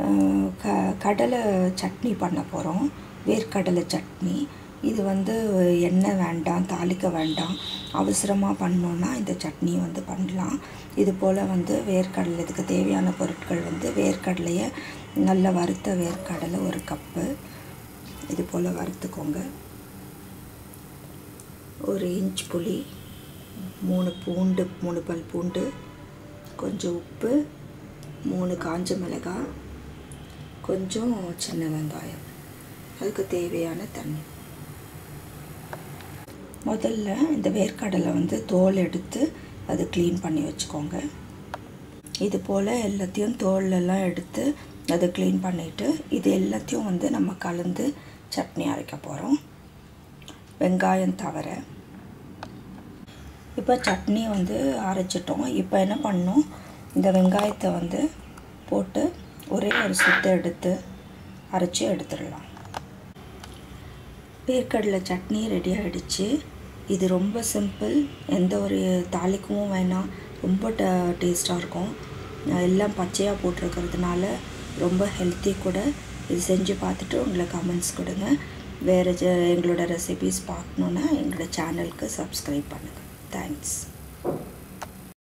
கடலை சட்னி பண்ண போகிறோம். வேர்க்கடலை சட்னி. இது வந்து எண்ணெய் வேண்டாம், தாளிக்க வேண்டாம். அவசரமாக பண்ணோன்னா இந்த சட்னி வந்து பண்ணலாம். இது போல் வந்து வேர்க்கடலை, இதுக்கு தேவையான பொருட்கள் வந்து வேர்க்கடலையை நல்லா வறுத்த வேர்க்கடலை 1 கப்பு இது போல் வறுத்துக்கோங்க. 1 இன்ச் புளி, 3 பல் பூண்டு, கொஞ்சம் உப்பு, 3 காஞ்ச மிளகாய், கொஞ்சம் சின்ன வெங்காயம், அதுக்கு தேவையான தண்ணி. முதல்ல இந்த வேர்க்கடலை வந்து தோல் எடுத்து அதை க்ளீன் பண்ணி வச்சுக்கோங்க. இது போல் எல்லாத்தையும் தோலெல்லாம் எடுத்து அதை க்ளீன் பண்ணிவிட்டு இது எல்லாத்தையும் வந்து நம்ம கலந்து சட்னி அரைக்க போகிறோம், வெங்காயம் தவிர. இப்போ சட்னி வந்து அரைச்சிட்டோம். இப்போ என்ன பண்ணணும், இந்த வெங்காயத்தை வந்து போட்டு ஒரே ஒரு சுத்தை எடுத்து அரைச்சி எடுத்துடலாம். வேர்க்கடலை சட்னி ரெடி ஆகிடுச்சு. இது ரொம்ப சிம்பிள், எந்த ஒரு தாளிக்கவும் வேணாம், ரொம்ப டேஸ்ட்டாக இருக்கும். எல்லாம் பச்சையாக போட்டிருக்கிறதுனால ரொம்ப ஹெல்த்தி கூட. இது செஞ்சு பார்த்துட்டு உங்களுக்கு கமெண்ட்ஸ் கொடுங்க. வேறு எங்களோட ரெசிபீஸ் பார்க்கணுன்னா எங்களோட சேனலுக்கு சப்ஸ்கிரைப் பண்ணுங்கள். தேங்க்ஸ்.